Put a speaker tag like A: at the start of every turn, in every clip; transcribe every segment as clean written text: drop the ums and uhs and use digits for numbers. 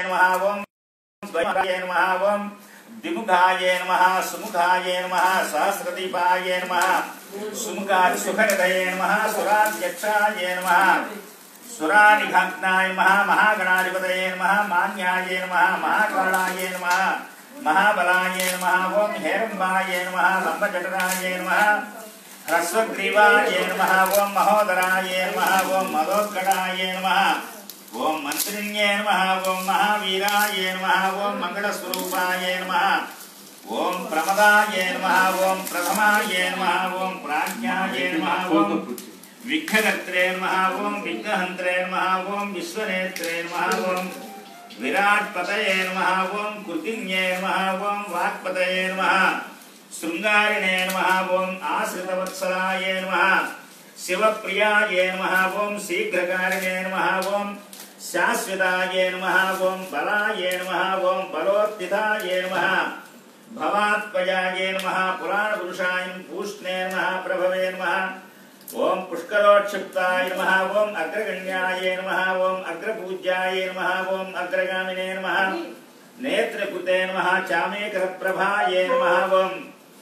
A: नमः ओम द्वैमुखाय नमः ओम द्विमुखाय नमः सुमुखाय नमः सहस्रदीपाय नमः सुमुखाय सुखनिधये नमः सुराध्यक्षाय नमः सुरानिघाग्नाय नमः महागणाधिपतये नमः मान्याय नमः महाकालाय नमः महाबलाय नमः ओम हेरंबाय नमः लंबजठराय नमः ह्रस्वग्रीवाय नमः ओम महोदराय नमः ओम मदोत्कटाय नमः ओम मंत्रिण्ये नमः ओम महावीराय नमः ओम मंगलस्वरूपाय नमः ओम प्रमदाय नमः ओम प्रथमाय नमः ओम प्राज्ञाय नमः ओम विघ्नकर्त्रे नमः ओम विघ्नहन्त्रे नमः ओम विश्वनेत्रे नमः ओम विराट्पतये नमः ओम कृतिज्ञे नमः ओम वाक्पतये नमः शृंगारिणे नमः ओम आश्रितवत्सलाय नमः शिवप्रियाय नमः ओम शीघ्रकारिणे नमः ओम शाश्वताय नमः ओम बलाय नमः ओम बलोत्थिताय नमः भवात्पयाय नमः पुराणपुरुषाय पूष्णे नमः प्रभवे नमः ओम पुष्करोक्षिप्ताय नमः ओम अग्रगण्याय नमः ओम अग्रपूज्याय नमः ओम अग्रगामिने नमः नेत्रकृते नमः चामेकरप्रभाय नमः ओम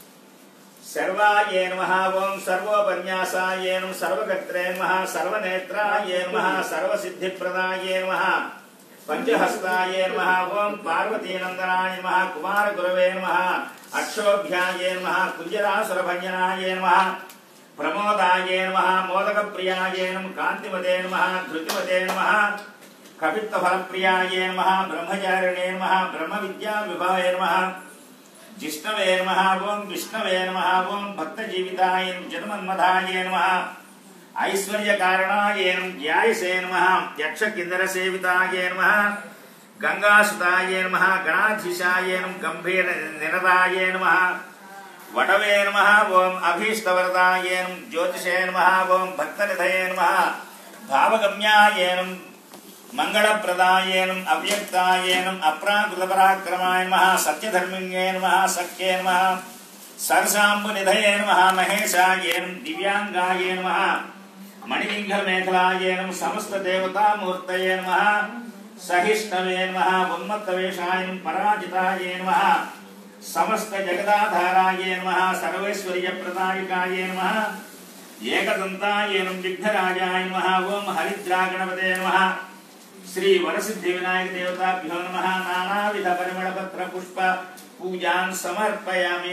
A: सर्वाय नमः ओम सर्वोपन्यासाय नमः सर्वकर्त्रे नमः सर्वनेत्राय नमः सर्वसिद्धिप्रदाय नमः पंचहस्ताय नमः ओम पार्वतीनंदनाय नमः कुमारगुरवे नमः अक्षोभ्याय नमः कुञ्जरासुरभञ्जनाय नमः प्रमोदाय नमः मोदकप्रियाय नमः कान्तिमते नमः धृतिमते नमः कपित्तफलप्रियाय नमः ब्रह्मचारिणे नमः ब्रह्मविद्याविभवे नमः जिष्णवे नमः ओम विष्णवे नमः ओम भक्तजीविताय जन्मन्मधाय नमः ऐश्वर्यकारणाय ज्यायसे नमः यक्षकिन्नरसेविताय नमः गंगासुताय नमः गणाधीशाय नमः गंभीरनिरताय नमः वटवे नमः ओम अभीष्टवरदाय नमः ज्योतिषे नमः ओम भक्तनिधये नमः भावगम्याय नमः मंगलप्रदाय नमः अव्यक्ताय नमः अप्राकृतपराक्रमाय नमः सत्यधर्मिण्ये नमः सख्ये नमः सरसाम्बुनिधये नमः महेशाय नमः दिव्यांगाय नमः मणिविंघलमेखलाय नमः समस्तदेवतामूर्तये नमः सहिष्णवे नमः उन्मत्तवेषाय नमः पराजिताय नमः समस्तजगदाधाराय नमः सर्वैश्वर्यप्रदायकाय नमः एकदन्ताय नमः विघ्नराजाय नमः ओम हरिद्रागणपते नमः श्री वरसिद्धि विनायक देवताभ्यो नमः नानाविध परिमलपत्र पुष्प पूजान् समर्पयामि।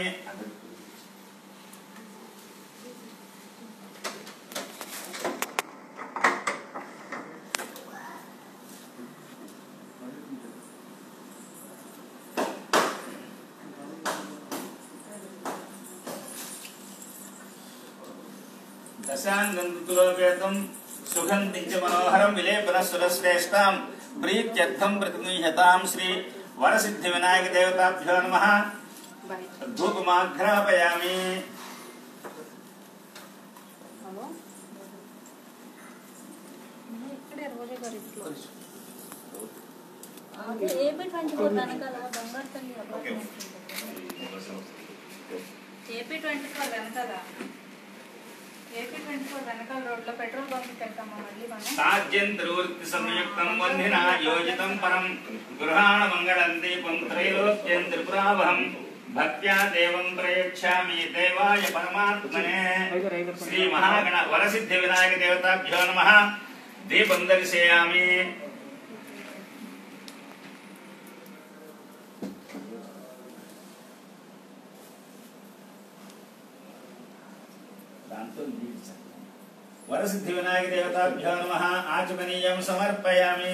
A: दशांगं सुगंधिं च मनोहरं विलेपनसुरश्रेष्ठां प्रीत्यर्थं प्रतिगृह्यतां श्री वरसिद्धि विनायक देवताभ्यो नमः। धूपमाघ्रापयामि। साज्यंत्रवृत्तिसंयुक्तं वह्निना योजितं परं गृहाण मंगलं दीपं त्रैलोक्यं त्रिपुरावहं भक्त्या देवं प्रयच्छामि देवाय परमात्मने। श्री महागण वरसिद्धि विनायक देवताभ्यो नमः। दीपं दर्शयामि। वरसिद्धि विनायक देवताभ्यो नमः। आचमनीयं समर्पयामि।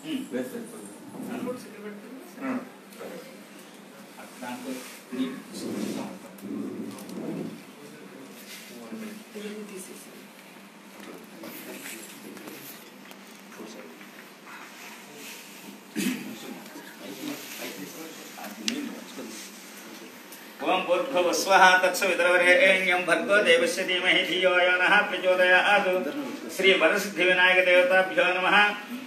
A: ओम भूर्भुवस्वः तत्सवितुर्वरेण्यं भर्गो देवस्य धीमहि धियो यो नः प्रचोदयात्। श्री वरसिद्धिविनायक देवताभ्यो नमः।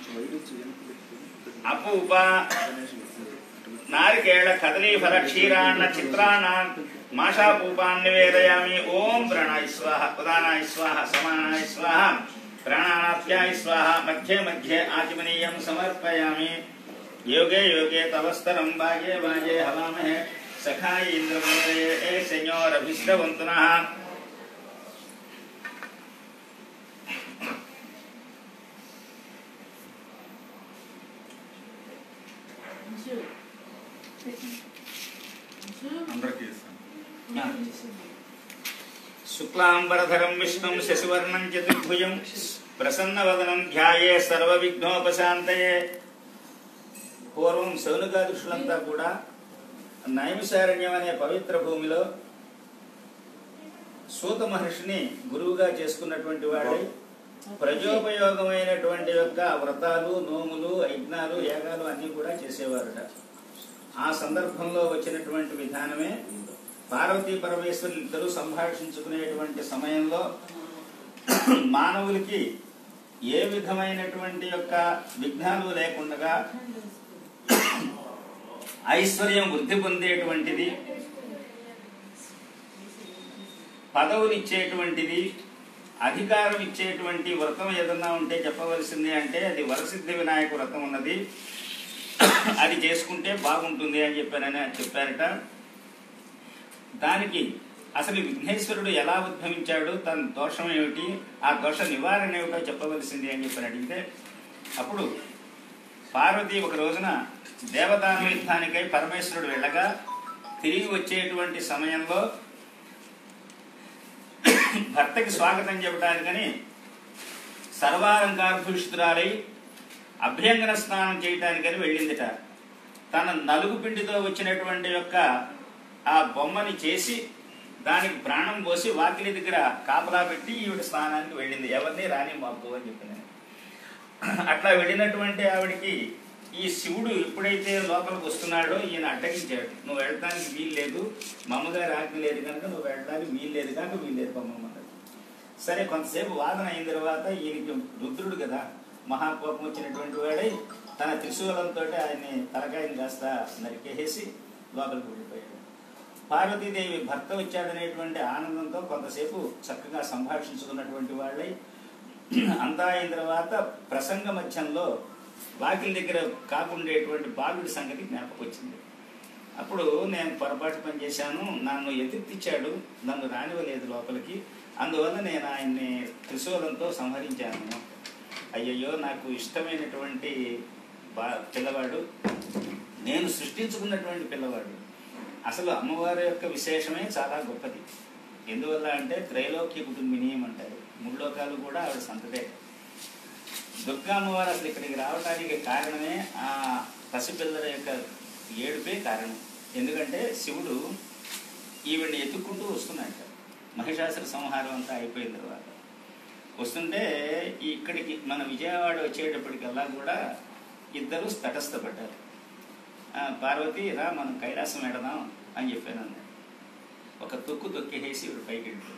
A: अपूप नारिकेल कदलीफल क्षीरान्न चित्रान्न माषापूपान् निवेदयामि। ओम प्राणाय स्वाहा, उदानाय स्वाहा, समानाय स्वाहा, प्राणानाप्याय स्वाहा। मध्ये मध्ये आचमनीयं समर्पयामि। योगे योगे तवस्तरं वाजे वाजे हवामहे सखाय इंद्रमोदये सेñor अभिष्टवन्तुनः। शुक्लांबरधरं विष्णुं शशिवर्णं चतुर्भुजं प्रसन्नवदनं ध्याये सर्वविघ्नोपशान्तये। పూర్వం శౌనకాదృష్టులంతా కూడా నైమిషారణ్యం అనే పవిత్ర భూమిలో సూత మహర్షిని గురువుగా చేసుకున్నటువంటి వాడై ప్రజోపయోగమైనటువంటి యొక్క వ్రతాలు, నోములు, యజ్ఞాలు, యాగాలు అన్నీ కూడా చేసేవారట. ఆ సందర్భంలో వచ్చినటువంటి విధానమే పార్వతీ పరమేశ్వరులు ఇద్దరు సంభాషించుకునేటువంటి సమయంలో మానవులకి ఏ విధమైనటువంటి యొక్క విఘ్నాలు లేకుండా ఐశ్వర్యం వృద్ధి పొందేటువంటిది, పదవులు ఇచ్చేటువంటిది, అధికారం ఇచ్చేటువంటి వ్రతం ఏదన్నా ఉంటే చెప్పవలసింది అంటే అది వరసిద్ధి వినాయక వ్రతం ఉన్నది, అది చేసుకుంటే బాగుంటుంది అని చెప్పారట. దానికి అసలు విఘ్నేశ్వరుడు ఎలా ఉద్భవించాడు, తన దోషం ఏమిటి, ఆ దోష నివారణ ఏమిటో చెప్పవలసింది అని చెప్పని అడిగితే అప్పుడు పార్వతి ఒక రోజున దేవదాన యుద్ధానికై పరమేశ్వరుడు వెళ్ళగా తిరిగి వచ్చేటువంటి సమయంలో భర్తకి స్వాగతం చెప్పడానికని సర్వాలంకారభూషితురాలై అభ్యంగన స్నానం చేయటానికని వెళ్ళిందిట. తన నలుగు పిండితో వచ్చినటువంటి యొక్క ఆ బొమ్మని చేసి దానికి ప్రాణం పోసి వాకిలి దగ్గర కాపలా పెట్టి ఈవిడ స్నానానికి వెళ్ళింది. ఎవరిని రాని మాకు అని చెప్పింది. అట్లా వెళ్ళినటువంటి ఆవిడికి ఈ శివుడు ఎప్పుడైతే లోపలికి వస్తున్నాడో ఈయన అడ్డగించాడు. నువ్వు వెళ్ళడానికి వీలు లేదు, మమ్మగారు ఆజ్ఞ లేదు కనుక నువ్వు వెళ్ళడానికి వీలు లేదు కనుక వీలు లేదు పమ్మమ్మగారు. సరే కొంతసేపు వాదన అయిన తర్వాత ఈయనకి రుద్రుడు కదా, మహాకోపం వచ్చినటువంటి వాడై తన త్రిశూలంతో ఆయన్ని తలకాయని కాస్త నరికేసి లోపలికి వెళ్ళిపోయాడు. పార్వతీదేవి భర్త వచ్చాడనేటువంటి ఆనందంతో కొంతసేపు చక్కగా సంభాషించుకున్నటువంటి వాళ్ళై అంతా అయిన తర్వాత ప్రసంగ మధ్యంలో వాకిలి దగ్గర కాకుండేటువంటి బాలుడి సంగతి జ్ఞాపకం వచ్చింది. అప్పుడు నేను పొరపాటు పని చేశాను, నన్ను ఎదుర్తిచ్చాడు, నన్ను రానివ్వలేదు లోపలికి, అందువల్ల నేను ఆయన్ని త్రిశూలంతో సంహరించాను. అయ్యయ్యో, నాకు ఇష్టమైనటువంటి పిల్లవాడు, నేను సృష్టించుకున్నటువంటి పిల్లవాడు. అసలు అమ్మవారి యొక్క విశేషమే చాలా గొప్పది. ఎందువల్ల అంటే త్రైలోక్య కుటుంబిని అంటారు, ముల్లోకాలు కూడా ఆవిడ సంతతే. దుర్గా అమ్మవారు అసలు ఇక్కడికి రావడానికి కారణమే ఆ పసిపిల్లల యొక్క ఏడుపే కారణం. ఎందుకంటే శివుడు ఈవిడ్ని ఎత్తుక్కుంటూ వస్తున్నాడు. మహిషాసుర సంహారం అంతా అయిపోయిన తర్వాత వస్తుంటే ఇక్కడికి మన విజయవాడ వచ్చేటప్పటికల్లా కూడా ఇద్దరు తటస్థపడ్డారు. పార్వతి రా మనం కైలాసం వెడదాం అని చెప్పాను. ఒక తొక్కేసి ఇవి పైకి వెళ్ళిపోయి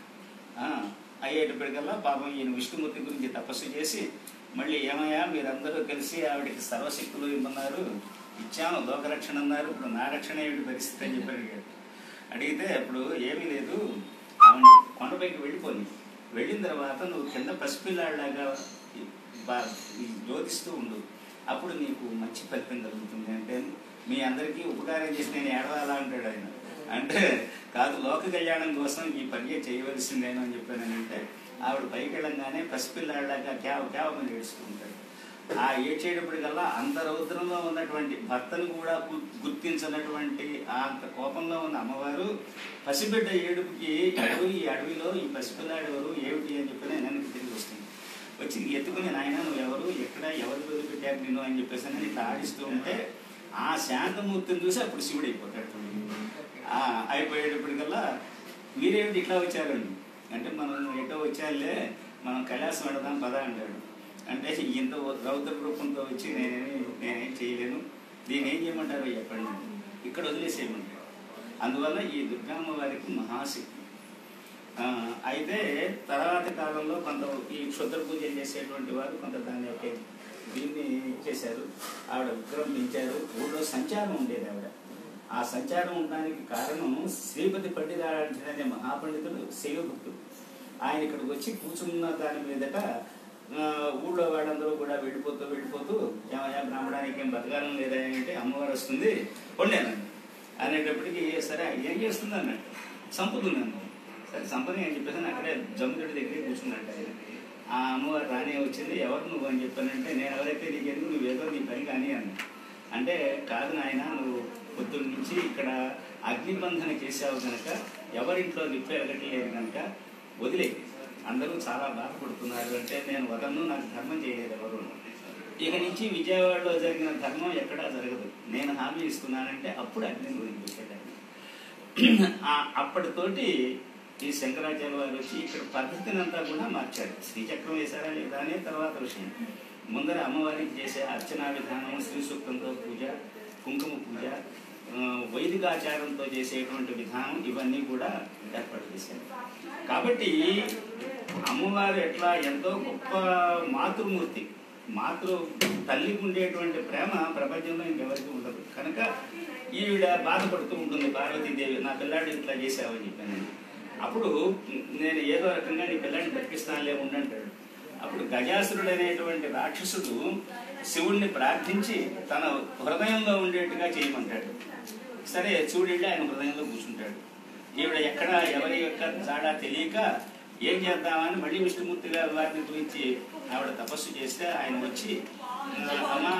A: అయ్యేటప్పటికల్లా పాపం ఈయన విష్ణుమూర్తి గురించి తపస్సు చేసి మళ్ళీ ఏమయ్యా మీరందరూ కలిసి ఆవిడికి సర్వశక్తులు ఇమ్మన్నారు, ఇచ్చాము, లోకరక్షణ అన్నారు, ఇప్పుడు నా రక్షణ ఏమిటి పరిస్థితి అని చెప్పి అడిగాడు. అడిగితే అప్పుడు ఏమీ లేదు, ఆవిడ కొండపైకి వెళ్ళిపోయి వెళ్ళిన తర్వాత నువ్వు కింద పసిపిల్లాడిలాగా జ్యోతిస్తూ ఉండు, అప్పుడు నీకు మంచి ఫలితం కలుగుతుంది. అంటే మీ అందరికీ ఉపకారం చేసి నేను ఏడవాలా అంటాడు ఆయన. అంటే కాదు, లోక కళ్యాణం కోసం ఈ పని చేయవలసిందేనో అని చెప్పానంటే ఆవిడ పైకి వెళ్ళంగానే పసిపిల్లాడిలాగా కేవమని ఏడుచుకుంటాడు. ఆ ఏడ్చేటప్పటికల్లా అంత రౌద్రంలో ఉన్నటువంటి భర్తను కూడా గుర్తించినటువంటి అంత కోపంలో ఉన్న అమ్మవారు పసిబిడ్డ ఏడుపుకి ఈ అడవిలో ఈ పసిపిల్లాడెవరు ఏమిటి అని చెప్పి నేను తిరిగి వస్తుంది. వచ్చి ఎత్తుకుని నాయన నువ్వు ఎవరు, ఎక్కడ ఎవరు పెట్టారు నేను అని చెప్పేసి అని ఇట్లా ఆడిస్తూ ఉంటే ఆ శాంతమూర్తిని చూసి అప్పుడు శివుడు అయిపోతాడు. అయిపోయేటప్పటికల్లా మీరేమిటి ఇట్లా వచ్చారండి అంటే, మనం ఎటో వచ్చాలే, మనం కైలాసం పెడదాం పదా అంటాడు. అంటే ఇంత రౌద్ర రూపంతో వచ్చి నేనేం చేయలేను, దీన్ని ఏం చేయమంటారో చెప్పండి, ఇక్కడ వదిలేసేయమంటాడు. అందువల్ల ఈ దుర్గామ్మ వారికి మహాశక్తి. అయితే తర్వాత కాలంలో కొంత ఈ క్షుద్ర పూజలు చేసేటువంటి వారు కొంత దాన్ని ఒక దీన్ని చేశారు. ఆవిడ విగ్రహం పెంచారు. ఊళ్ళో సంచారం ఉండేది ఆవిడ. ఆ సంచారం ఉండడానికి కారణం శ్రీపతి పండితారాయణ అనే మహాపండితుడు శైవభక్తుడు. ఆయన ఇక్కడికి వచ్చి కూర్చున్న దాని మీదట ఊళ్ళో వాళ్ళందరూ కూడా వెళ్ళిపోతూ ఏమయ్యా బ్రాహ్మణానికి ఏం బతకాలం లేదా అంటే, అమ్మవారు వస్తుంది కొండేనండి అనేటప్పటికి, సరే ఏం చేస్తుంది అన్నట్టు, చంపుతున్నాను. సరే చంపని అని చెప్పేసి అక్కడే జమ్ముగడ్డి దగ్గరే కూర్చున్నట్టు ఆయన. ఆ అమ్మవారు రానే వచ్చింది, ఎవరు నువ్వు అని చెప్పానంటే, నేను ఎవరైతే నీకెందుకు, నువ్వేదో నీ పని కానీ అన్న. అంటే కాదు నాయన, నువ్వు పొద్దున్న నుంచి ఇక్కడ అగ్నిబంధన చేసావు కనుక, ఎవరింట్లో నిప్పు ఎరగట్లేదు కనుక వదిలే, అందరూ చాలా బాధపడుతున్నారు అంటే, నేను వదలను, నాకు ధర్మం చేయలేదు ఎవరు. ఇక నుంచి విజయవాడలో జరిగిన ధర్మం ఎక్కడా జరగదు, నేను హామీ ఇస్తున్నానంటే అప్పుడు అగ్ని గురించి పెట్టాను. అప్పటితోటి ఈ శంకరాచార్య వారు వచ్చి ఇక్కడ పద్ధతిని అంతా కూడా మార్చారు. శ్రీచక్రం వేశారా లేదా అనే తర్వాత విషయం. ముందర అమ్మవారికి చేసే అర్చనా విధానం, శ్రీ సూక్తంతో పూజ, కుంకుమ పూజ, వైదికాచారంతో చేసేటువంటి విధానం, ఇవన్నీ కూడా ఏర్పాటు చేశారు. కాబట్టి అమ్మవారు ఎట్లా ఎంతో గొప్ప మాతృమూర్తి, తల్లికి ఉండేటువంటి ప్రేమ ప్రపంచంలో ఇంకెవరికి ఉండదు. కనుక ఈవిడ బాధపడుతూ ఉంటుంది పార్వతీదేవి, నా పిల్లాడిని ఇట్లా చేసావని చెప్పాను. అప్పుడు నేను ఏదో రకంగా నీ పిల్లాడిని బతికిస్తానులే ఉండంటాడు. అప్పుడు గజాసురుడు అనేటువంటి రాక్షసుడు శివుణ్ణి ప్రార్థించి తన హృదయంలో ఉండేట్టుగా చేయమంటాడు. సరే చూడెళ్ళి ఆయన హృదయంలో కూర్చుంటాడు. ఈవిడ ఎక్కడ ఎవరి యొక్క జాడా తెలియక ఏం చేద్దామని మళ్ళీ విష్ణుమూర్తి గారి వారిని గురించి ఆవిడ తపస్సు చేస్తే ఆయన వచ్చి, అమ్మా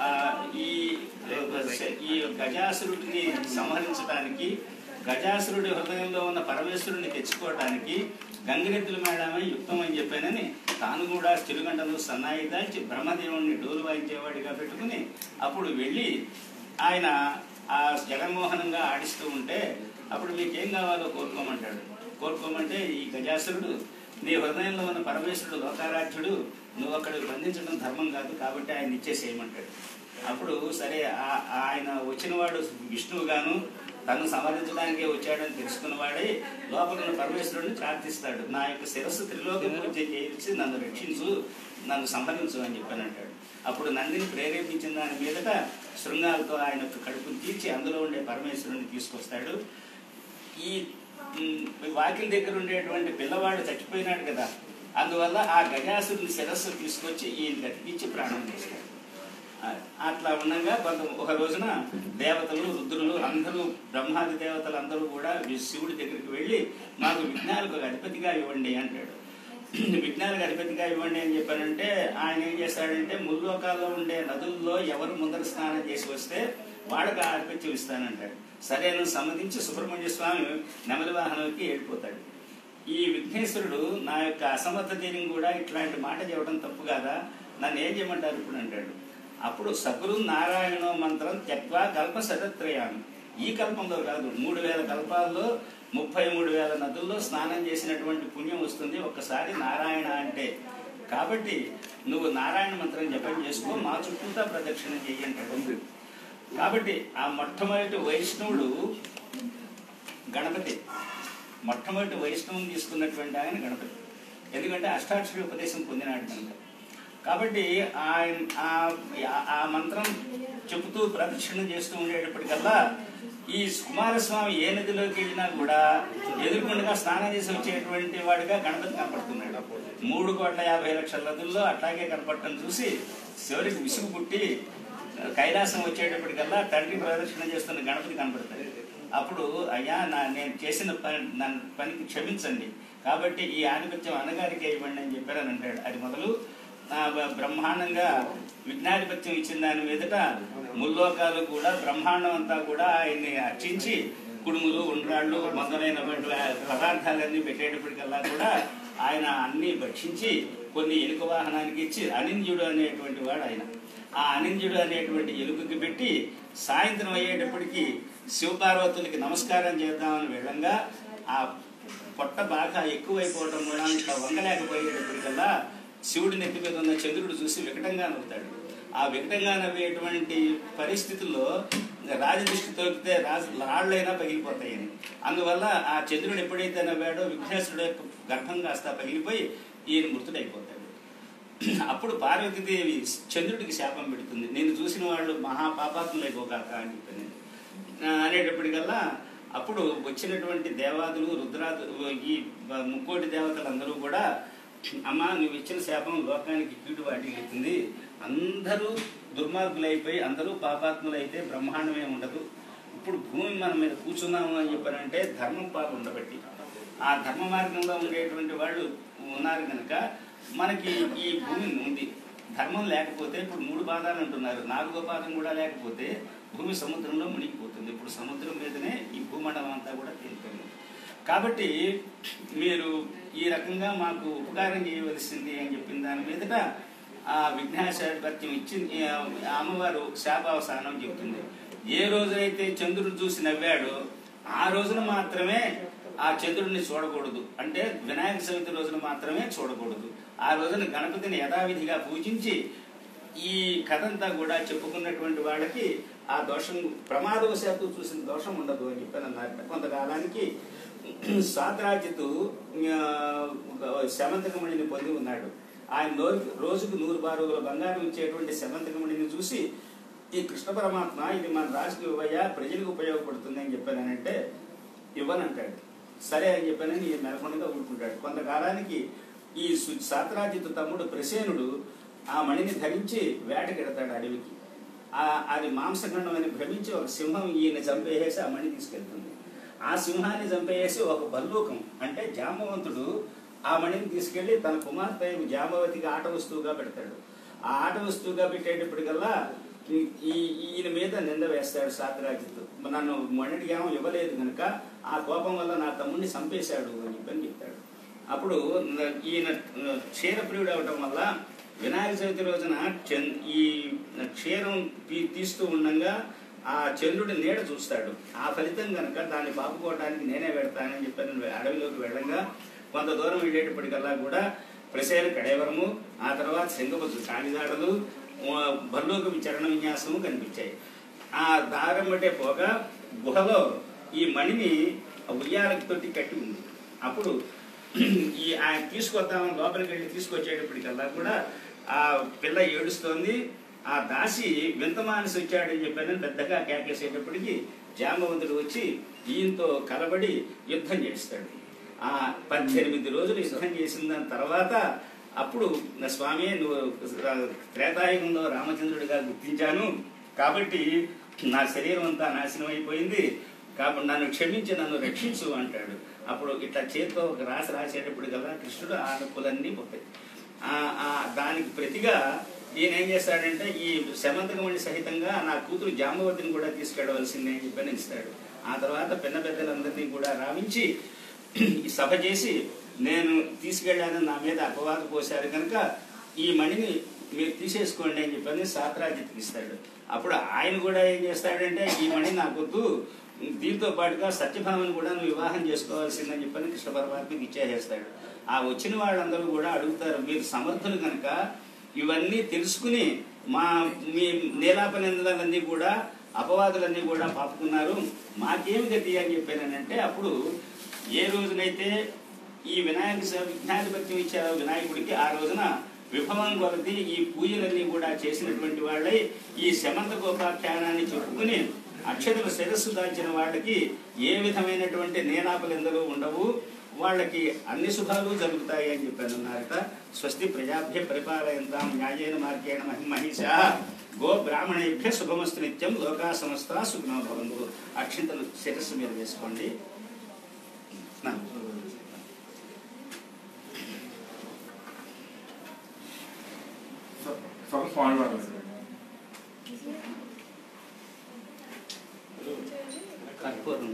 A: ఈ గజాసురుడిని సంహరించడానికి, గజాసురుడి హృదయంలో ఉన్న పరమేశ్వరుడిని తెచ్చుకోవడానికి గంగిరెద్దుల మేళమే యుక్తం అని చెప్పానని తాను కూడా తిరుగంటలు సన్నాయి దాల్చి బ్రహ్మదేవుడిని డోలు వాయించేవాడిగా పెట్టుకుని అప్పుడు వెళ్ళి ఆయన ఆ జగన్మోహనంగా ఆడిస్తూ ఉంటే, అప్పుడు మీకేం కావాలో కోరుకోమంటాడు. కోరుకోమంటే, ఈ గజాసురుడు నీ హృదయంలో ఉన్న పరమేశ్వరుడు లోకారాధ్యుడు, నువ్వు అక్కడికి బంధించడం ధర్మం కాదు కాబట్టి ఆయన ఇచ్చేసేయమంటాడు. అప్పుడు సరే, ఆయన వచ్చినవాడు విష్ణువుగాను తను సంహరించడానికే వచ్చాడని తెలుసుకున్నవాడే లోపల ఉన్న పరమేశ్వరుడిని ప్రార్థిస్తాడు, నా యొక్క శిరస్సు త్రిలోక పూజ చేయించి నన్ను రక్షించు, నన్ను సంహరించు అని చెప్పానంటాడు. అప్పుడు నందిని ప్రేరేపించిన దాని మీదట శృంగాలతో ఆయన యొక్క కడుపును తీర్చి అందులో ఉండే పరమేశ్వరుడిని తీసుకొస్తాడు. ఈ వాకిలి దగ్గర ఉండేటువంటి పిల్లవాడు చచ్చిపోయినాడు కదా, అందువల్ల ఆ గజాసురుని శిరస్సు తీసుకొచ్చి ఈయన గతికించి ప్రాణం చేశాడు. అట్లా ఉండగా ఒక రోజున దేవతలు, రుద్రులు అందరూ, బ్రహ్మాది దేవతలు అందరూ కూడా శివుడి దగ్గరికి వెళ్ళి, మాకు విఘ్నాలకు అధిపతిగా ఇవ్వండి అంటాడు. విఘ్నాలకు అధిపతిగా ఇవ్వండి అని చెప్పానంటే ఆయన ఏం చేస్తాడంటే, ముల్లోకాల్లో ఉండే నదుల్లో ఎవరు ముందర స్నానం చేసి వస్తే వాళ్ళకి ఆధిపత్యం ఇస్తానంటాడు. సరేను సమ్మతించి సుబ్రహ్మణ్య స్వామి నెమలి వాహనంకి వెళ్ళిపోతాడు. ఈ విఘ్నేశ్వరుడు నా యొక్క అసమర్థతని కూడా ఇట్లాంటి మాట చెప్పడం తప్పు కాదా, నన్ను ఏం చేయమంటారు ఇప్పుడు అంటాడు. అప్పుడు సగురు నారాయణో మంత్రం త్యక్వా కల్ప శతత్రయామి, ఈ కల్పంలో కాదు 3000 కల్పాల్లో 33,000 నదుల్లో స్నానం చేసినటువంటి పుణ్యం వస్తుంది ఒక్కసారి నారాయణ అంటే. కాబట్టి నువ్వు నారాయణ మంత్రం జపం చేసుకో, మా చుట్టూతా ప్రదక్షిణ చెయ్యంటాడు. కాబట్టి ఆ మొట్టమొదటి వైష్ణవుడు గణపతి, మొట్టమొదటి వైష్ణవం తీసుకున్నటువంటి ఆయన గణపతి. ఎందుకంటే అష్టాక్షరి ఉపదేశం పొందినాడు కనుక. కాబట్టి ఆయన ఆ మంత్రం చెబుతూ ప్రదక్షిణ చేస్తూ ఉండేటప్పటికల్లా ఈ కుమారస్వామి ఏ నదిలోకి వెళ్ళినా కూడా ఎదుర్కొండగా స్నానం చేసి వచ్చేటువంటి వాడిగా గణపతి కనపడుతున్నాడు. 3,50,00,000 నదుల్లో అట్లాగే కనపడటం చూసి చివరికి విసుగు పుట్టి కైలాసం వచ్చేటప్పటికల్లా తండ్రి ప్రదక్షిణ చేస్తున్న గణపతి కనపడతాడు. అప్పుడు అయ్యా నేను చేసిన పనికి క్షమించండి, కాబట్టి ఈ ఆధిపత్యం అన్నగారికి ఇవ్వండి అని చెప్పారని అంటాడు. అది మొదలు బ్రహ్మాండంగా విఘ్నాధిపత్యం ఇచ్చిన దాని మీదట ముల్లోకాలు కూడా బ్రహ్మాండం అంతా కూడా ఆయన్ని అర్చించి కుడుములు, ఉండ్రాళ్ళు మొదలైనటువంటి పదార్థాలన్నీ పెట్టేటప్పటికల్లా కూడా ఆయన అన్ని భక్షించి కొన్ని ఎలుక వాహనానికి ఇచ్చి అనింద్యుడు అనేటువంటి వాడు ఆయన. ఆ అనింజుడు అనేటువంటి ఎలుకకి పెట్టి సాయంత్రం అయ్యేటప్పటికి శివపార్వతులకి నమస్కారం చేద్దామని వెళ్ళంగా ఆ పొట్ట బాగా ఎక్కువైపోవడం వల్ల ఇట్లా వంగలేకపోయేటప్పటికల్లా శివుడి నెత్తి మీద ఉన్న చంద్రుడు చూసి వికటంగా నవ్వుతాడు. ఆ వికటంగా నవ్వేటువంటి పరిస్థితుల్లో రాజదృష్టి తోకితే రాళ్ళైనా పగిలిపోతాయని. అందువల్ల ఆ చంద్రుడు ఎప్పుడైతే నవ్వాడో విఘ్నేశ్వరుడు యొక్క గర్భం కాస్త పగిలిపోయి ఈయన మృతుడైపోతాడు. అప్పుడు పార్వతీదేవి చంద్రుడికి శాపం పెడుతుంది, నేను చూసిన వాళ్ళు మహాపాపాత్ములైపోగాక అని చెప్పి అనేటప్పటికల్లా అప్పుడు వచ్చినటువంటి దేవాదులు రుద్రాదులు ఈ ముక్కోటి దేవతలందరూ కూడా అమ్మ నువ్వు ఇచ్చిన శాపం లోకానికి కీడు వాటిల్లుతుంది, అందరూ దుర్మార్గులైపోయి అందరూ పాపాత్ములైతే బ్రహ్మాండమే ఉండదు. ఇప్పుడు భూమి మన మీద కూర్చున్నాము అని చెప్పారంటే ధర్మం పాపం ఉండబట్టి ఆ ధర్మ మార్గంలో ఉండేటువంటి వాళ్ళు ఉన్నారు కనుక మనకి ఈ భూమి ఉంది. ధర్మం లేకపోతే ఇప్పుడు 3 పాదాలు అంటున్నారు, 4వ పాదం కూడా లేకపోతే భూమి సముద్రంలో మునిగిపోతుంది. ఇప్పుడు సముద్రం మీదనే ఈ భూమండలం అంతా కూడా తేలుతుంది. కాబట్టి మీరు ఈ రకంగా మాకు ఉపకారం చేయవలసింది అని చెప్పిన దాని మీదట ఆ విఘ్నేశ్వరపత్యం ఇచ్చింది. అమ్మవారు శాపావసానం చెప్తుంది. ఏ రోజైతే చంద్రుడు చూసి నవ్వాడో ఆ రోజున మాత్రమే ఆ చంద్రుడిని చూడకూడదు, అంటే వినాయక చవితి రోజున మాత్రమే చూడకూడదు. ఆ రోజున గణపతిని యథావిధిగా పూజించి ఈ కథంతా కూడా చెప్పుకున్నటువంటి వాళ్ళకి ఆ దోషం ప్రమాదవశాత్తు చూసిన దోషం ఉండదు అని చెప్పాను అన్నారు. కొంతకాలానికి సాత్రాజితు శమంతకమణిని పొంది ఉన్నాడు. ఆయన రోజుకు 100 బారుల బంగారం ఇచ్చేటువంటి శమంతకమణిని చూసి ఈ కృష్ణ పరమాత్మ ఇది మన రాశికి ఇవ్వయ్యా, ప్రజలకు ఉపయోగపడుతుంది అని చెప్పానంటే ఇవ్వనంటాడు. సరే అని చెప్పానని ఈ మెలకొండగా ఊరుకుంటాడు. కొంతకాలానికి ఈ సాత్రాజితు తమ్ముడు ప్రసేనుడు ఆ మణిని ధరించి వేటకెడతాడు అడవికి. అది మాంసఖండం అని భ్రమించి ఒక సింహం ఈయన చంపేసి ఆ మణి తీసుకెళ్తుంది. ఆ సింహాన్ని చంపేసి ఒక భల్లూకం అంటే జాంబవంతుడు ఆ మణిని తీసుకెళ్లి తన కుమార్తె జాంబవతికి ఆట వస్తువుగా పెడతాడు. ఆ ఆట వస్తువుగా పెట్టేటప్పటికల్లా ఈయన మీద నింద వేస్తాడు సాత్రాజితు, నన్ను మొన్నటికి ఏమో ఇవ్వలేదు కనుక ఆ కోపం వల్ల నా తమ్ముడిని చంపేశాడు అని చెప్పని చెప్తాడు. అప్పుడు ఈయన క్షీరప్రియుడు అవటం వల్ల వినాయక చవితి రోజున ఈ క్షీరం తీస్తూ ఉండగా ఆ చంద్రుడి నీడ చూస్తాడు. ఆ ఫలితం కనుక దాన్ని బాపుకోవడానికి నేనే పెడతానని చెప్పని అడవిలోకి వెళ్ళంగా కొంత దూరం వెళ్ళేటప్పటికల్లా కూడా ప్రసేన కడేవరము, ఆ తర్వాత సింగపత్తు కాణిదాడలు, భల్లూక చరణ విన్యాసము కనిపించాయి. ఆ దారం బట్టే పోగా గుహలో ఈ మణిని ఉయ్యాలకి తోటి కట్టి ఉంది. అప్పుడు ఆయన తీసుకొద్దామని లోపలికి వెళ్ళి తీసుకొచ్చేటప్పటికల్లా కూడా ఆ పిల్ల ఏడుస్తోంది. ఆ దాసి వింత మానసి వచ్చాడని చెప్పానని పెద్దగా కేకేసేటప్పటికి జాంబవంతుడు వచ్చి ఈయనతో కలబడి యుద్ధం చేస్తాడు. ఆ 18 రోజులు యుద్ధం చేసిన దాని తర్వాత అప్పుడు స్వామి నువ్వు త్రేతాయుగంలో రామచంద్రుడిగా గుర్తించాను కాబట్టి నా శరీరం అంతా నాశనం అయిపోయింది, కాబట్టి నన్ను క్షమించి నన్ను రక్షించు అంటాడు. అప్పుడు ఇట్లా చేతితో ఒక రాసేటప్పుడు కదా కృష్ణుడు ఆ నొప్పులన్నీ పోతాయి. దానికి ప్రతిగా ఈయన ఏం చేస్తాడంటే ఈ శమంతకమణి సహితంగా నా కూతురు జాంబవతిని కూడా తీసుకెళ్ళవలసిందే అని చెప్పని ఇస్తాడు. ఆ తర్వాత పెద్దలందరినీ కూడా రావించి సభ చేసి నేను తీసుకెళ్ళానని నా మీద అపవాదు పోశారు కనుక ఈ మణిని మీరు తీసేసుకోండి అని చెప్పని సాత్రాజిత్కి ఇస్తాడు. అప్పుడు ఆయన కూడా ఏం చేస్తాడంటే ఈ మణి నాకొద్దు, దీంతో పాటుగా సత్యభామను కూడా నువ్వు వివాహం చేసుకోవాల్సిందని చెప్పని కృష్ణ పరమాత్మకి ఇచ్చేసేస్తాడు. ఆ వచ్చిన వాళ్ళందరూ కూడా అడుగుతారు, మీరు సమర్థులు కనుక ఇవన్నీ తెలుసుకుని మీ నీలాపనిందలన్నీ కూడా అపవాదులన్నీ కూడా పాపుకున్నారు, మాకేమి గతి అని చెప్పానంటే అప్పుడు ఏ రోజునైతే ఈ విఘ్నాధిపత్యం ఇచ్చారో వినాయకుడికి ఆ రోజున విభవం కొలది ఈ పూజలన్నీ కూడా చేసినటువంటి వాళ్ళై ఈ శమంత గోపాఖ్యానాన్ని చెప్పుకుని అక్షరుల శిరస్సు దాల్చిన వాళ్ళకి ఏ విధమైనటువంటి నీలాపలిందలు ఉండవు, వాళ్ళకి అన్ని శుభాలు జరుగుతాయి అని చెప్పానన్నారట. స్వస్తి ప్రజాభ్య పరిపాలయంతాం న్యాయేన మార్గేణ మహిషా గో బ్రాహ్మణేభ్య శుభమస్తు నిత్యం లోకా సమస్త సుఖనో భవంతు. అక్షింతలు శిరస్సు మీద వేసుకోండి. కర్పూరం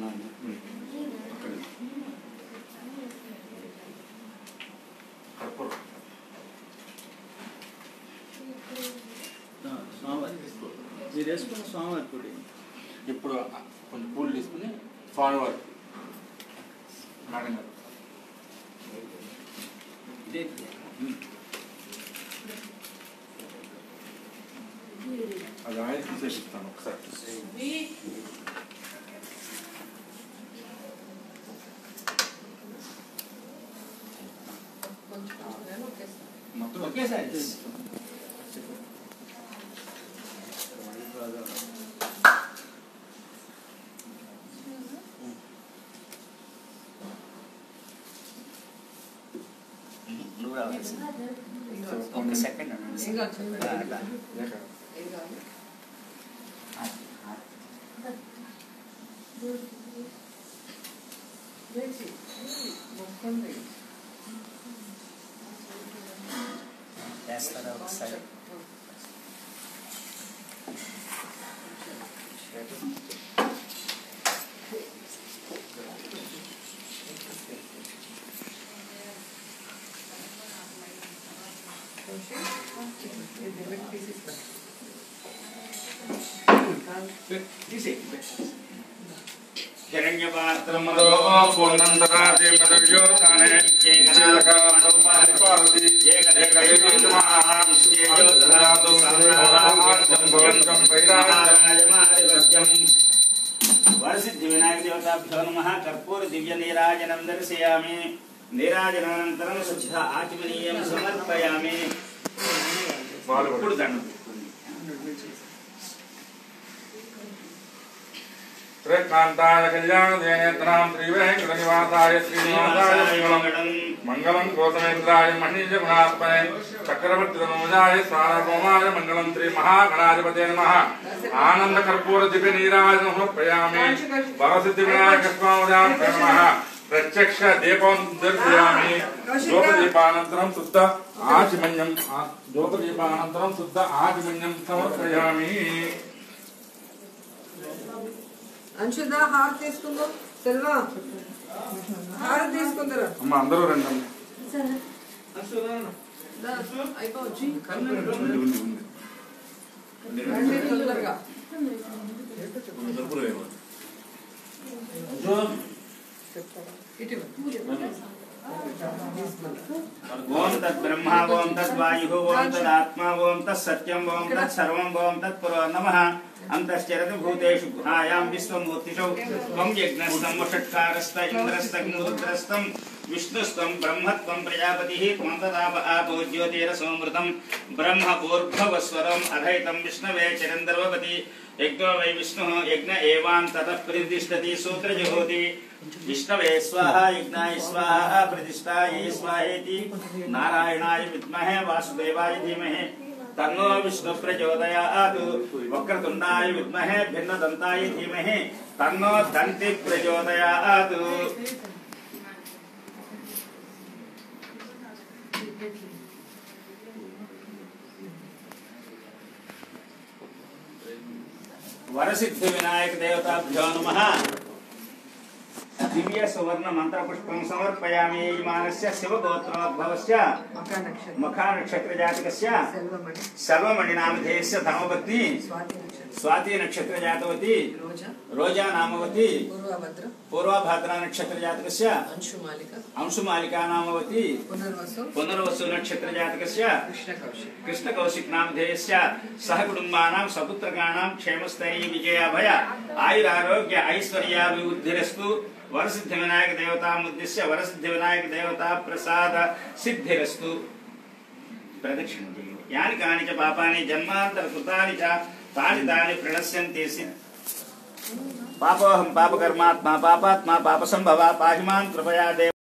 B: మీరు వేసుకున్న స్వామివారి పొడి
C: ఇప్పుడు కొంచెం పూలు తీసుకుని స్వామివారి మేడం గారు
B: ఇదే
C: అది ఆయన తీసేసిస్తాను ఒకసారి.
B: మొత్తం ఒకేసారి
A: నువ్వు రావాలి ఒక సెకండ్ చేస్తారా ఒకసారి
C: हिरण्यपात्रमदो पूर्णन्तराजे मदव्योताने
A: वरसिद्धि विनायक देवताभ्यो नमः कर्पूर दिव्य नीराजनं दर्शयामि नीराजनानन्तरं शुद्ध आचमनीयं समर्पयामि
C: त्रिकान्ताय कल्याणदेनेत्रां श्रीवेङ्कटनिवासाय श्रीनिवासाय मङ्गलं गौतमेन्द्राय महीजगुणात्मने चक्रवर्तितनूजाय सार्वभौमाय मङ्गलं श्रीमहागणाधिपते नमः आनन्दकर्पूरदिव्यनीराजनं समर्पयामि वरसिद्धिविनायकस्वामिभ्यो नमः प्रत्यक्ष दीपं दर्शयामि ज्योतिदीपानन्तरं शुद्ध आचमन्यं ज्योतिदीपानन्तरं शुद्ध आचमन्यं समर्पयामि
D: अंशुदा हार తీసుకుందో సెల్వా హార్ తీసుకుందరా
C: అమ్మ అందరూ రండి
D: అంశుదా దా అయిపోవచ్చు
C: ఉంది
D: రండి తొందరగా
A: ओम तद्ब्रह्मा ओम तद्वायुः ओम तदात्मा ओम तत्सत्यं ओम तत्सर्वं ओम तत्पुरो नमः अंतश्चरति भूतेषु गुहायां विश्वमूर्तिषु त्वं यज्ञस्तं वषट्कारस्त इन्द्रस्तं रुद्रस्तं विष्णुस्तं ब्रह्मत्वं प्रजापतिः त्वं तदाप आपो ज्योतिरसोमृतं ब्रह्म ऊर्ध्वस्वरम् अधैतं विष्णवे चिरन्दर्वपति यज्ञो वै विष्णुः यज्ञ एवान्ततः प्रतिष्ठति सूत्रजुहोति विष्णवे स्वाहा यज्ञाय स्वाहा प्रतिष्ठायै स्वाहेति नारायणाय विद्महे वासुदेवाय धीमहि तन्नो विष्णु प्रचोदयात् वक्रतुण्डाय विद्महे भिन्नदन्ताय धीमहि तन्नो दन्ति प्रचोदयात् वरसिद्धि विनायक देवताभ्यो नमः दिव्य सुवर्ण मंत्र पुष्पं समर्पयामि यजमानस्य शिवगोत्रोद्भवस्य मखा नक्षत्र जातकस्य सर्वमणि नामधेयस्य धर्मपत्नी स्वाति नक्षत्र जातवती रोजा नामवती पूर्वभाद्रा नक्षत्र जातकस्य अंशुमालिका नामवती पुनर्वसु नक्षत्र जातकस्य कृष्णकौशिक नामधेयस्य सह कुटुंबानां सपुत्रकाणां क्षेमस्थैर्य विजयाभय आयुरारोग्य ऐश्वर्याभिवृद्धिरस्तु वरसिद्धि विनायक देवता उद्देश्य वरसिद्धि विनायक देवता प्रसाद सिद्धिरस्तु प्रदक्षिण यानि कानि च पापानि जन्मांतर कृतानि च तानि तानि प्रणश्यन्ति पापोऽहं पापकर्मात्मा पापात्मा पापसंभवा पाहि मां कृपया देव।